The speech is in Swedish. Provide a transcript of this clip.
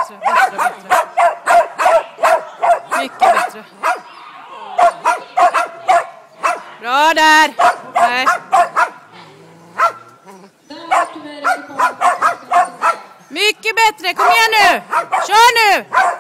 bättre. Mycket bättre. Bra där. Nej. Mycket bättre, kom igen nu. Kör nu.